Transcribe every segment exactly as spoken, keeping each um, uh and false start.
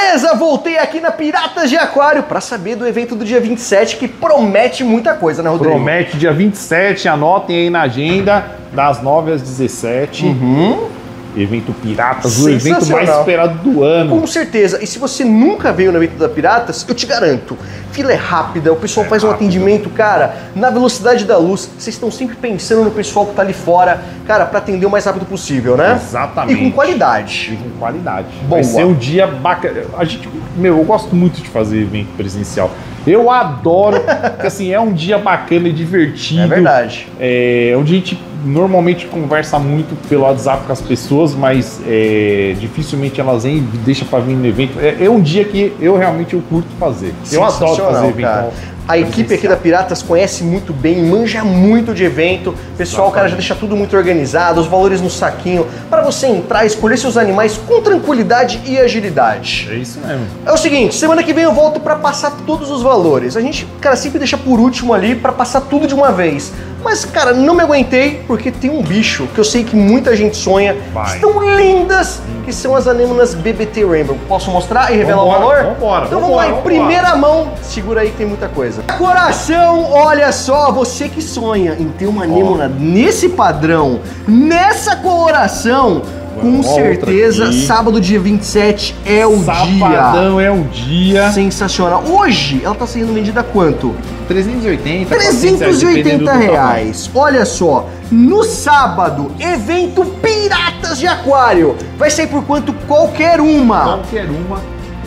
Beleza, voltei aqui na Piratas de Aquário para saber do evento do dia vinte e sete, que promete muita coisa, né, Rodrigo? Promete, dia vinte e sete, anotem aí na agenda, das nove às dezessete. Uhum. Evento Piratas, o evento mais esperado do ano. Com certeza. E se você nunca veio no evento da Piratas, eu te garanto, fila é rápida, o pessoal é faz rápido. um atendimento, cara, na velocidade da luz. Vocês estão sempre pensando no pessoal que tá ali fora, cara, para atender o mais rápido possível, né? Exatamente. E com qualidade. E com qualidade. Boa. Vai ser um dia bacana. A gente, meu, eu gosto muito de fazer evento presencial. Eu adoro, porque assim, é um dia bacana e divertido. É verdade. É onde a gente normalmente conversa muito pelo WhatsApp com as pessoas, mas é, dificilmente elas vêm e deixam para vir no evento. É, é um dia que eu realmente eu curto fazer. Eu adoro fazer evento. Cara. A equipe aqui da Piratas conhece muito bem, manja muito de evento. O pessoal, cara, já deixa tudo muito organizado, os valores no saquinho, para você entrar e escolher seus animais com tranquilidade e agilidade. É isso mesmo. É o seguinte, semana que vem eu volto para passar todos os valores. A gente, cara, sempre deixa por último ali para passar tudo de uma vez. Mas, cara, não me aguentei porque tem um bicho que eu sei que muita gente sonha. Vai. Estão lindas, que são as anêmonas B B T Rainbow. Posso mostrar e revelar vambora, o valor? Vambora, então vambora, vamos lá, em primeira mão, segura aí que tem muita coisa. Coração, olha só, você que sonha em ter uma anêmona oh. nesse padrão, nessa coloração, com certeza, sábado, dia vinte e sete é o Sabadão dia. Sabadão é o dia. Sensacional. Hoje, ela tá sendo vendida a quanto? trezentos e oitenta, trezentos e oitenta reais. Olha só, no sábado, evento Piratas de Aquário. Vai sair por quanto? Qualquer uma. Qualquer uma.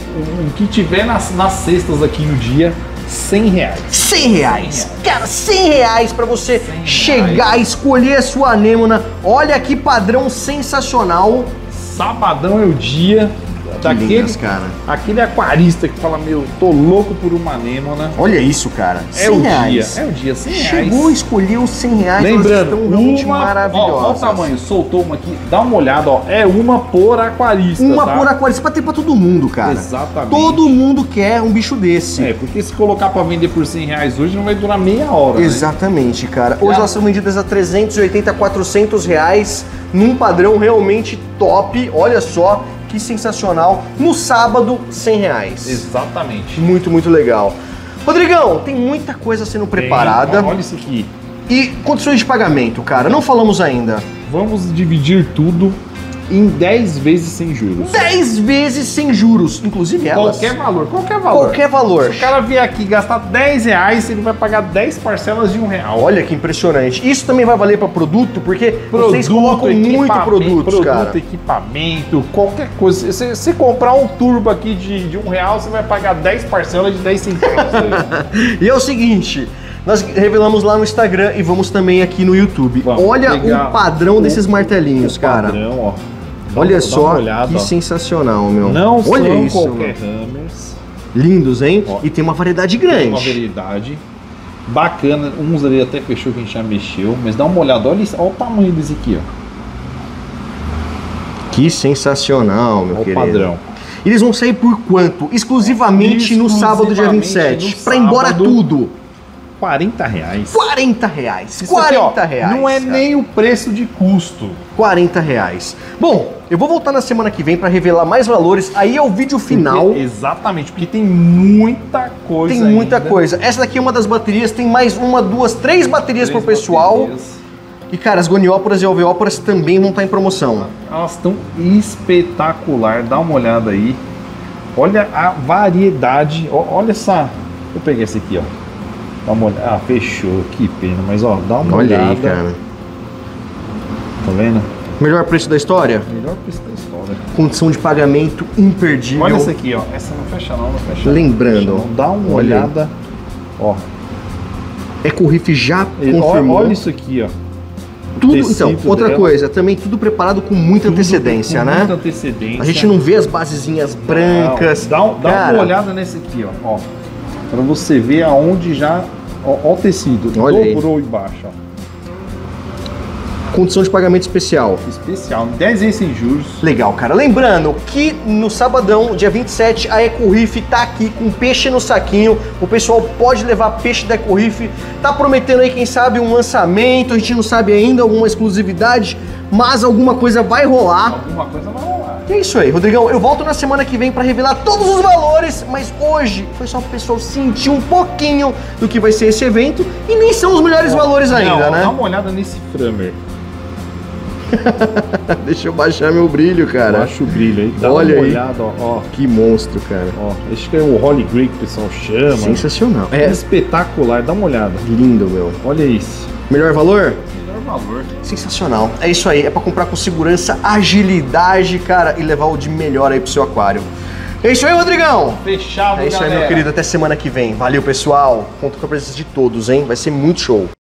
O que tiver nas, nas cestas aqui no dia, cem reais. cem reais. Cara, cem reais pra você chegar e escolher a sua anêmona. Olha que padrão sensacional. Sabadão é o dia. Daquele, lindas, cara. Aquele aquarista que fala, meu, tô louco por uma anêmona. Olha isso, cara. É o dia, é o dia, cem reais. Chegou, escolheu os cem reais. Lembrando, uma, maravilhosas. Ó, ó o tamanho, soltou uma aqui, dá uma olhada, ó. É uma por aquarista, Uma tá? por aquarista, pra ter pra todo mundo, cara. Exatamente. Todo mundo quer um bicho desse. É, porque se colocar pra vender por cem reais hoje, não vai durar meia hora, Exatamente, né? cara. Hoje elas são vendidas a trezentos e oitenta, quatrocentos reais, num padrão realmente top. Olha só. Que sensacional. No sábado, cem reais. Exatamente. Muito, muito legal. Rodrigão, tem muita coisa sendo preparada. Tem, olha isso aqui. E condições de pagamento, cara, não falamos ainda. Vamos dividir tudo em dez vezes sem juros. dez vezes sem juros, inclusive elas. Qualquer valor, qualquer valor. Qualquer valor. Se o cara vier aqui gastar dez reais, ele vai pagar dez parcelas de um real. Olha que impressionante. Isso também vai valer para produto, porque produto, vocês colocam muito produtos, produto, cara. equipamento, qualquer coisa. Se você comprar um turbo aqui de, de um real, você vai pagar dez parcelas de dez centavos. E é o seguinte... Nós revelamos lá no Instagram e vamos também aqui no YouTube. Vamos Olha o padrão o, desses martelinhos, o cara. Padrão, ó. Olha só, olhada, que ó. sensacional, meu. Não Olha são isso, qualquer hammers. Lindos, hein? Ó, e tem uma variedade grande. Tem uma variedade bacana. Uns ali até fechou que a gente já mexeu. Mas dá uma olhada, olha, olha o tamanho desse aqui, ó. Que sensacional, meu olha querido. O padrão. Eles vão sair por quanto? Exclusivamente, Exclusivamente no sábado, dia vinte e sete. Pra ir embora tudo. quarenta reais. quarenta reais. Isso quarenta aqui, ó, reais. não é cara. nem o preço de custo. quarenta reais. Bom, eu vou voltar na semana que vem para revelar mais valores. Aí é o vídeo final. Porque, exatamente, porque tem muita coisa. Tem muita ainda. coisa. Essa daqui é uma das baterias. Tem mais uma, duas, três baterias três pro pessoal. Baterias. E, cara, as gonióporas e alveóporas também vão estar em promoção. Elas estão espetacular. Dá uma olhada aí. Olha a variedade. Olha essa. Eu peguei essa aqui, ó. Dá uma olhada. Ah, fechou, que pena, mas ó, dá uma Olha olhada. aí, cara. Tá vendo? Melhor preço da história? Melhor preço da história. Condição de pagamento imperdível. Olha essa aqui, ó. Essa não fecha não, não fecha. Lembrando. Não fecha, não. Dá uma olha olhada. Aí. Ó. EcoRiff já confirmou. Olha, olha isso aqui, ó. Tudo, então, outra dela. coisa, também tudo preparado com muita tudo antecedência, com né? Muita antecedência. A gente não vê as basezinhas brancas. Não, dá dá cara, uma olhada nesse aqui, ó. ó. Pra você ver aonde já. Ó, ó o tecido. Olha dobrou aí. embaixo, ó. Condição de pagamento especial. Especial, dez vezes sem juros. Legal, cara. Lembrando que no sabadão, dia vinte e sete, a EcoRiff tá aqui com peixe no saquinho. O pessoal pode levar peixe da EcoRiff. Tá prometendo aí, quem sabe, um lançamento. A gente não sabe ainda, alguma exclusividade, mas alguma coisa vai rolar. Alguma coisa vai rolar. E é isso aí, Rodrigão. Eu volto na semana que vem pra revelar todos os valores, mas hoje foi só pro pessoal sentir um pouquinho do que vai ser esse evento e nem são os melhores oh, valores ainda, não, né? Dá uma olhada nesse Framer. Deixa eu baixar meu brilho, cara. Baixa o brilho aí. Dá Olha uma aí. olhada, ó, ó. Que monstro, cara. Ó, acho que é o Holy Grail que o pessoal chama. Sensacional. É espetacular, dá uma olhada. Lindo, meu. Olha isso. Melhor valor? Melhor valor. Sensacional. É isso aí, é pra comprar com segurança, agilidade, cara, e levar o de melhor aí pro seu aquário. É isso aí, Rodrigão. Fechado, É isso galera. aí, meu querido. Até semana que vem. Valeu, pessoal. Conto com a presença de todos, hein? Vai ser muito show.